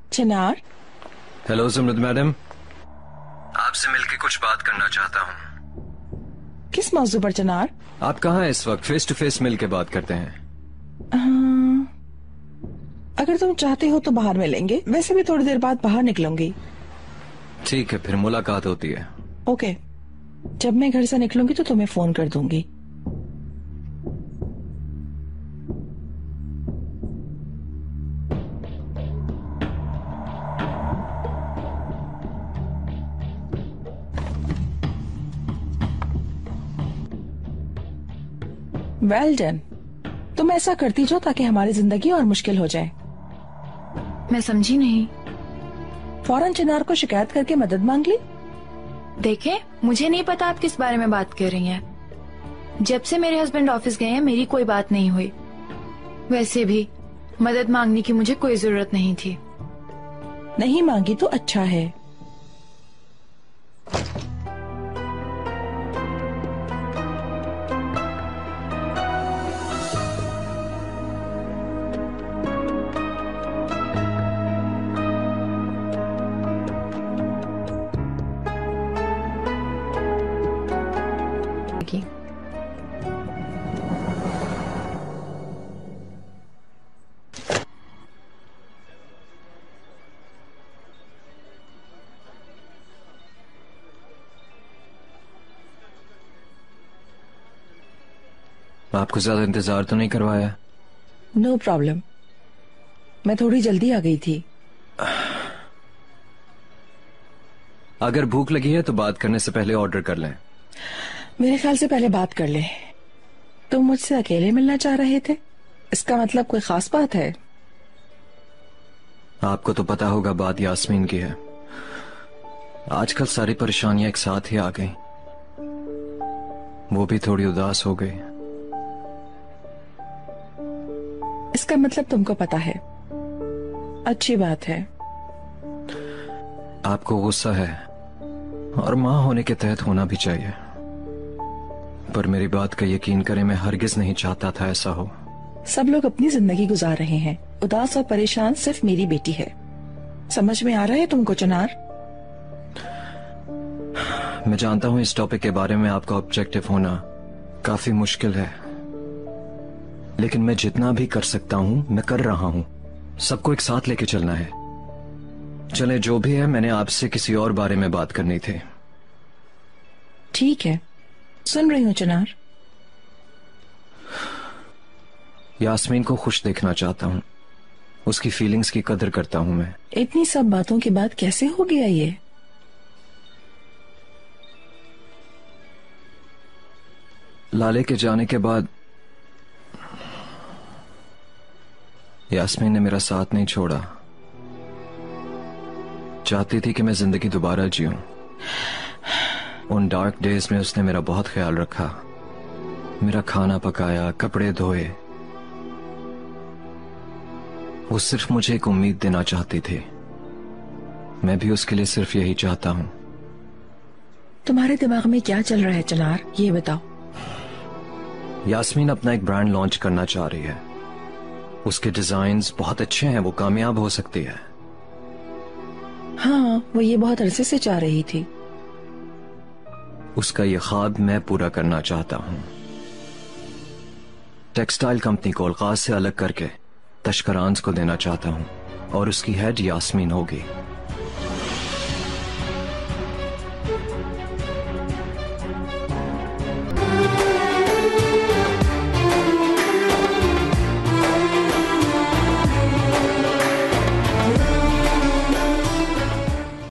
चिनार। Hello जुमरद madam, आपसे मिलके कुछ बात करना चाहता हूँ। किस मौजू पर चिनार? आप कहाँ हैं इस वक्त? फेस टू फेस मिलके बात करते हैं। अगर तुम चाहते हो तो बाहर मिलेंगे, वैसे भी थोड़ी देर बाद बाहर निकलूंगी। ठीक है, फिर मुलाकात होती है। ओके, जब मैं घर से निकलूंगी तो तुम्हें फोन कर दूंगी। Well done. तुम ऐसा करती जो ताकि हमारी जिंदगी और मुश्किल हो जाए। मैं समझी नहीं। फौरन चिनार को शिकायत करके मदद मांग ली। देखें, मुझे नहीं पता आप किस बारे में बात कर रही हैं। जब से मेरे हस्बैंड ऑफिस गए हैं मेरी कोई बात नहीं हुई। वैसे भी मदद मांगने की मुझे कोई जरूरत नहीं थी। नहीं मांगी तो अच्छा है। आपको ज्यादा इंतजार तो नहीं करवाया? नो प्रॉब्लम, मैं थोड़ी जल्दी आ गई थी। अगर भूख लगी है तो बात करने से पहले ऑर्डर कर लें। मेरे ख्याल से पहले बात कर ले। तुम मुझसे अकेले मिलना चाह रहे थे, इसका मतलब कोई खास बात है? आपको तो पता होगा बात यास्मीन की है। आजकल सारी परेशानियां एक साथ ही आ गई। वो भी थोड़ी उदास हो गई। इसका मतलब तुमको पता है। अच्छी बात है। आपको गुस्सा है और मां होने के तहत होना भी चाहिए, पर मेरी बात का यकीन करें, मैं हरगिज नहीं चाहता था ऐसा हो। सब लोग अपनी जिंदगी गुजार रहे हैं, उदास और परेशान सिर्फ मेरी बेटी है। समझ में आ रहा है तुमको चिनार? मैं जानता हूं इस टॉपिक के बारे में आपका ऑब्जेक्टिव होना काफी मुश्किल है, लेकिन मैं जितना भी कर सकता हूं मैं कर रहा हूं। सबको एक साथ लेके चलना है। चले जो भी है, मैंने आपसे किसी और बारे में बात करनी थी। ठीक है, सुन रही हूँ चिनार। यास्मीन को खुश देखना चाहता हूं। उसकी फीलिंग्स की कदर करता हूं मैं। इतनी सब बातों के बाद कैसे हो गया ये? लाले के जाने के बाद यास्मीन ने मेरा साथ नहीं छोड़ा। चाहती थी कि मैं जिंदगी दोबारा जीऊं। उन डार्क डेज में उसने मेरा बहुत ख्याल रखा, मेरा खाना पकाया, कपड़े धोए। वो सिर्फ मुझे एक उम्मीद देना चाहती थी। मैं भी उसके लिए सिर्फ यही चाहता हूं। तुम्हारे दिमाग में क्या चल रहा है चिनार, ये बताओ। यास्मीन अपना एक ब्रांड लॉन्च करना चाह रही है। उसके डिजाइन्स बहुत अच्छे हैं, वो कामयाब हो सकती है। हाँ, वो ये बहुत अरसे से चाह रही थी। उसका ये ख्वाब मैं पूरा करना चाहता हूं। टेक्सटाइल कंपनी को अलकाज से अलग करके तशकरांस को देना चाहता हूं और उसकी हेड यास्मीन होगी।